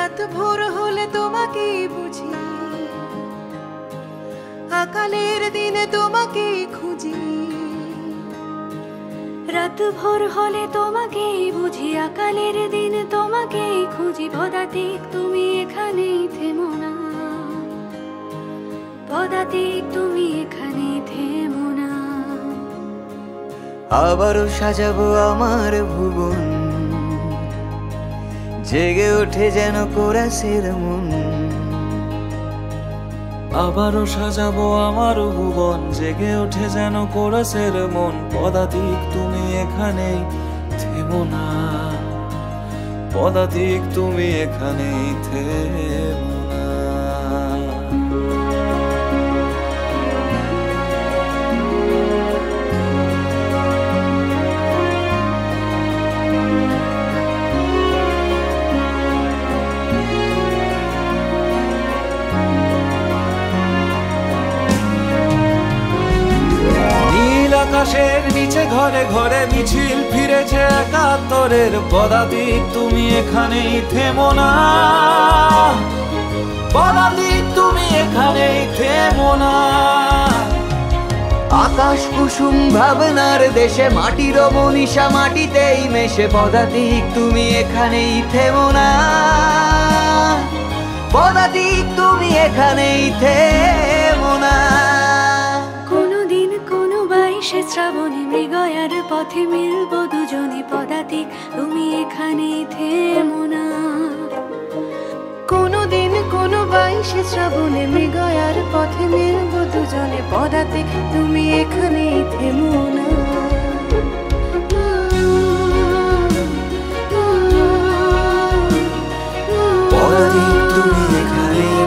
রাত ভোর হলে তোমাকে বুঝি, আকালের দিনে তোমাকে খুঁজি। রাত ভোর হলে তোমাকে বুঝি, আকালের দিন তোমাকে খুঁজি। পদাতিক তুমি এখানেই থেমো না, পদাতিক তুমি এখানেই থেমো না। আবারও সাজাবো আমার ভুবন, জেগে ওঠে যেন কোরাসের মন। আবারও সাজাবো আমার ভুবন, জেগে ওঠে যেন কোরাসের মন। পদাতিক তুমি এখানেই থেমো না, পদাতিক তুমি এখানেই থেমো না। আকাশের নিচে ঘরে ঘরে মিছিল ফিরেছে একাত্তরের। পদাতিক তুমি এখানেই থেমো না, পদাতিক তুমি এখানেই থেমো না। আকাশ কুসুম ভাবনার দেশে, মাটির মনীষা মাটিতেই মেশে। পদাতিক তুমি এখানেই থেমো না, পদাতিক তুমি এখানেই থেমো না। সে শ্রাবণে মৃগয়ার পথে মিলবো দুজনে। পদাতিক তুমি এখানেই থেমো না। কোনদিন কোনো 22শে শ্রাবণে মৃগয়ার পথে মিলবো দুজনে। পদাতিক তুমি এখানেই থেমো না। পদাতিক তুমি এখানেই